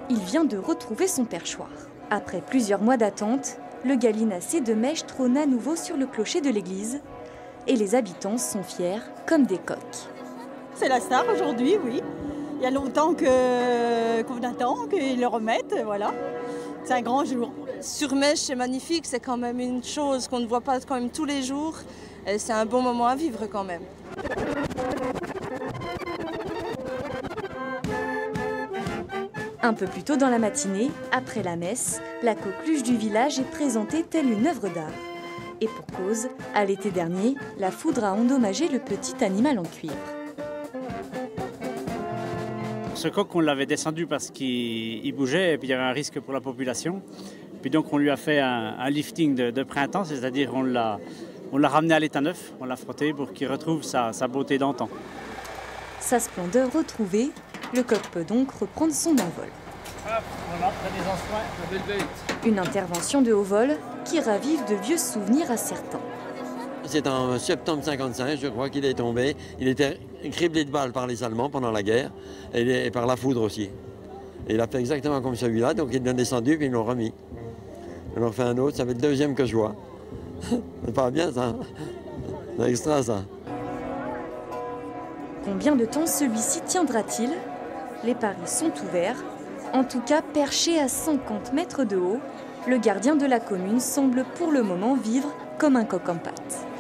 il vient de retrouver son perchoir. Après plusieurs mois d'attente, le gallinacé de Mèche trône à nouveau sur le clocher de l'église et les habitants sont fiers comme des coqs. C'est la star aujourd'hui, oui. Il y a longtemps qu'on attend qu'ils le remettent, voilà. C'est un grand jour. Sur Mèche, c'est magnifique, c'est quand même une chose qu'on ne voit pas quand même tous les jours. Et c'est un bon moment à vivre quand même. Un peu plus tôt dans la matinée, après la messe, la coqueluche du village est présentée telle une œuvre d'art. Et pour cause, à l'été dernier, la foudre a endommagé le petit animal en cuivre. Ce coq, on l'avait descendu parce qu'il bougeait et puis il y avait un risque pour la population. Puis donc on lui a fait un lifting de printemps, c'est-à-dire on l'a ramené à l'état neuf, on l'a frotté pour qu'il retrouve sa beauté d'antan. Sa splendeur retrouvée, le coq peut donc reprendre son envol. Hop, voilà, prenez en soin, la belle bête. Une intervention de haut vol qui ravive de vieux souvenirs à certains. C'est en septembre 1955, je crois qu'il est tombé. Il était criblé de balles par les Allemands pendant la guerre et par la foudre aussi. Et il a fait exactement comme celui-là, donc il l'a descendu puis ils l'ont remis. On en refait un autre, ça fait le deuxième que je vois. C'est pas bien ça? C'est extra ça. Combien de temps celui-ci tiendra-t-il? Les paris sont ouverts. En tout cas, perché à 50 mètres de haut, le gardien de la commune semble pour le moment vivre comme un coq en pâte.